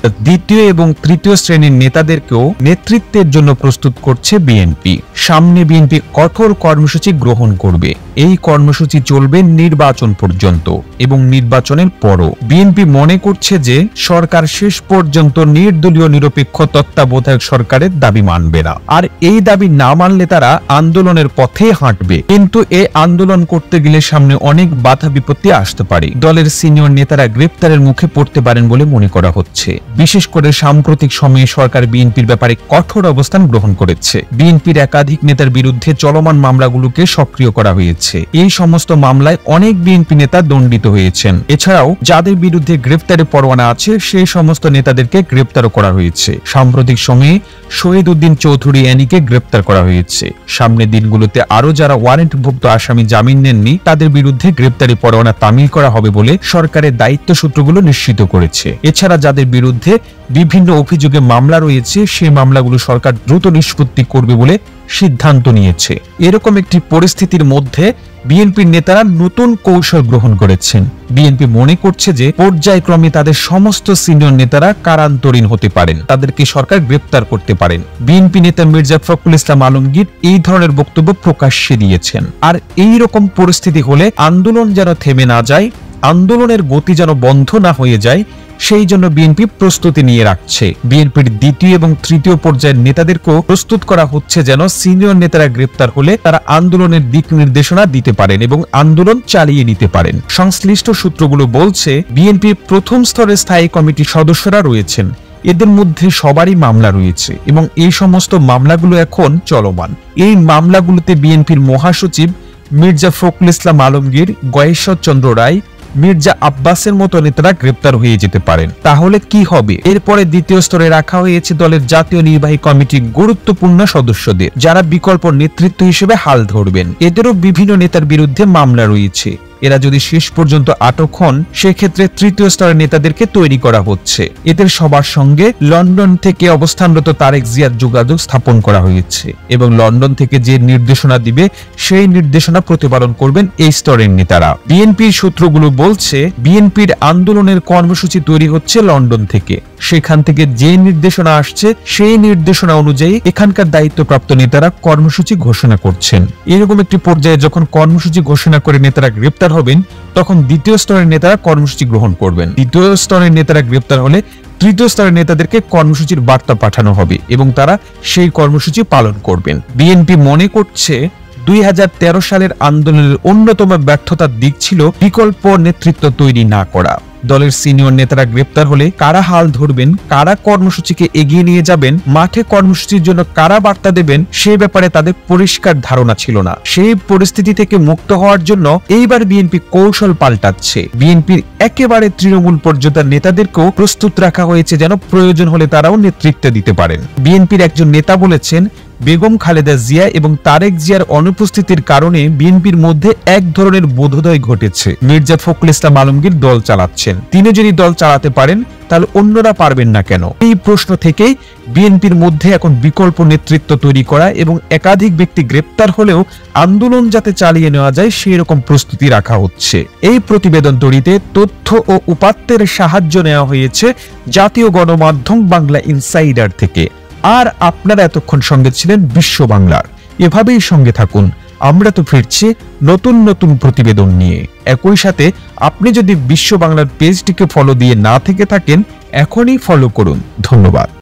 দ্বিতীয় এবং তৃতীয় শ্রেণীর নেতাদেরকেও নেতৃত্বের জন্য প্রস্তুত করছে বিএনপি। সামনে বিএনপি কঠোর কর্মসূচি গ্রহণ করবে। এই কর্মসূচি চলবে নির্বাচন পর্যন্ত এবং নির্বাচনের পরও। বিএনপি মনে করছে যে সরকার শেষ পর্যন্ত নির্দলীয় নিরপেক্ষ তত্ত্বাবধায়ক সরকারের দাবি মানবে না, আর এই দাবি না মানলে তারা আন্দোলনের পথে হাঁটবে। কিন্তু এই আন্দোলন করতে গেলে সামনে অনেক বাধা বিপত্তি আসতে পারে। দলের সিনিয়র নেতারা গ্রেপ্তারের মুখে পড়তে পারেন বলে মনে করা হচ্ছে। বিশেষ করে সাম্প্রতিক সময়ে সরকার বিএনপির ব্যাপারে কঠোর অবস্থান গ্রহণ করেছে। বিএনপির একাধিক নেতার বিরুদ্ধে চলমান মামলাগুলোকে সক্রিয় করা হয়েছে। এই সমস্ত মামলায় অনেক বিএনপি নেতা দণ্ডিত হয়েছেন। এছাড়াও যাদের বিরুদ্ধে গ্রেপ্তারের পরোয়ানা আছে সেই সমস্ত নেতাদেরকে গ্রেপ্তারও করা হয়েছে। সাম্প্রতিক সময়ে শহীদ উদ্দিন চৌধুরী অ্যানিকে গ্রেপ্তার করা হয়েছে। সামনের দিনগুলোতে আরো যারা ওয়ারেন্টভুক্ত আসামি জামিন নেননি তাদের বিরুদ্ধে গ্রেপ্তারি পরোয়ানা তামিল করা হবে বলে সরকারের দায়িত্ব সূত্রগুলো নিশ্চিত করেছে। এছাড়া যাদের বিরুদ্ধে বিভিন্ন অভিযোগে মামলা রয়েছে সেই মামলাগুলো সরকার দ্রুত নিষ্পত্তি করবে বলে সিদ্ধান্ত নিয়েছে। এরকম একটি পরিস্থিতির মধ্যে বিএনপির নেতারা নতুন কৌশল গ্রহণ করেছেন। বিএনপি মনে করছে যে পর্যায়ক্রমে তাদের সমস্ত সিনিয়র নেতারা কারান্তরীণ হতে পারেন, তাদেরকে সরকার গ্রেপ্তার করতে পারেন। বিএনপি নেতা মির্জা ফখরুল ইসলাম আলমগীর এই ধরনের বক্তব্য প্রকাশ্যে দিয়েছেন। আর এই রকম পরিস্থিতি হলে আন্দোলন যেন থেমে না যায়, আন্দোলনের গতি যেন বন্ধ না হয়ে যায়, সেই জন্য বিএনপি প্রস্তুতি নিয়ে রাখছে। বিএনপির দ্বিতীয় এবং তৃতীয় পর্যায়ের নেতাদেরকেও প্রস্তুত করা হচ্ছে যেন সিনিয়র নেতারা গ্রেপ্তার হলে তারা আন্দোলনের দিক নির্দেশনা দিতে পারেন এবং আন্দোলন চালিয়ে নিতে পারেন। সংশ্লিষ্ট সূত্রগুলো বলছে বিএনপির প্রথম স্তরের স্থায়ী কমিটির সদস্যরা রয়েছেন, এদের মধ্যে সবারই মামলা রয়েছে এবং এই সমস্ত মামলাগুলো এখন চলমান। এই মামলাগুলোতে বিএনপির মহাসচিব মির্জা ফখরুল ইসলাম আলমগীর, গয়েশ্বর চন্দ্র রায়, মির্জা আব্বাসের মতো নেতারা গ্রেপ্তার হয়ে যেতে পারেন। তাহলে কি হবে? এরপরে দ্বিতীয় স্তরে রাখা হয়েছে দলের জাতীয় নির্বাহী কমিটির গুরুত্বপূর্ণ সদস্যদের, যারা বিকল্প নেতৃত্ব হিসেবে হাল ধরবেন। এদেরও বিভিন্ন নেতার বিরুদ্ধে মামলা রয়েছে। এরা যদি শেষ পর্যন্ত আটক হন সেক্ষেত্রে তৃতীয় স্তরের নেতাদেরকে তৈরি করা হচ্ছে। এদের সবার সঙ্গে লন্ডন থেকে অবস্থানরত তারেক জিয়ার যোগাযোগ স্থাপন করা হয়েছে এবং লন্ডন থেকে যে নির্দেশনা দিবে সেই নির্দেশনা প্রতিপালন করবেন এই স্তরের নেতারা। বিএনপির সূত্রগুলো বলছে বিএনপির আন্দোলনের কর্মসূচি তৈরি হচ্ছে লন্ডন থেকে। সেখান থেকে যে নির্দেশনা আসছে সেই নির্দেশনা অনুযায়ী এখানকার দায়িত্বপ্রাপ্ত নেতারা কর্মসূচি ঘোষণা করছেন। এরকম একটি পর্যায়ে যখন কর্মসূচি ঘোষণা করে নেতারা গ্রেপ্তার হবেন তখন দ্বিতীয় স্তরের নেতারা কর্মসূচি গ্রহণ করবেন। দ্বিতীয় স্তরের নেতারা গ্রেপ্তার হলে তৃতীয় স্তরের নেতাদেরকে কর্মসূচির বার্তা পাঠানো হবে এবং তারা সেই কর্মসূচি পালন করবেন। বিএনপি মনে করছে 2013 সালের আন্দোলনের অন্যতম ব্যর্থতার দিক ছিল বিকল্প নেতৃত্ব তৈরি না করা। দলের সিনিয়র নেতারা গ্রেপ্তার হলে কারা হাল ধরবেন, কারা কর্মসূচিকে এগিয়ে নিয়ে যাবেন, মাঠে কর্মসূচির জন্য কারা বার্তা দেবেন সে ব্যাপারে তাদের পরিষ্কার ধারণা ছিল না। সেই পরিস্থিতি থেকে মুক্ত হওয়ার জন্য এইবার বিএনপি কৌশল পাল্টাচ্ছে। বিএনপির একেবারে তৃণমূল পর্যায়ের নেতাদেরকেও প্রস্তুত রাখা হয়েছে যেন প্রয়োজন হলে তারাও নেতৃত্ব দিতে পারেন। বিএনপির একজন নেতা বলেছেন বেগম খালেদা জিয়া এবং তারেক জিয়ার অনুপস্থিতির কারণে বিএনপির মধ্যে এক ধরনের বোধোদয় ঘটেছে। মির্জা ফখরুল ইসলাম আলমগীর দল চালাচ্ছেন, তিনি যদি দল চালাতে পারেন তাহলে অন্যরা পারবেন না কেন? এই প্রশ্ন থেকেই বিএনপির মধ্যে এখন বিকল্প নেতৃত্ব তৈরি করা এবং একাধিক ব্যক্তি গ্রেপ্তার হলেও আন্দোলন যাতে চালিয়ে নেওয়া যায় সেই রকম প্রস্তুতি রাখা হচ্ছে। এই প্রতিবেদন তৈরিতে তথ্য ও উপাত্তের সাহায্য নেওয়া হয়েছে জাতীয় গণমাধ্যম বাংলা ইনসাইডার থেকে। আর আপনারা এতক্ষণ সঙ্গে ছিলেন বিশ্ব বাংলার। এভাবেই সঙ্গে থাকুন, আমরা তো ফিরছি নতুন নতুন প্রতিবেদন নিয়ে। একই সাথে আপনি যদি বিশ্ব বাংলার পেজটিকে ফলো দিয়ে না থেকে থাকেন এখনই ফলো করুন। ধন্যবাদ।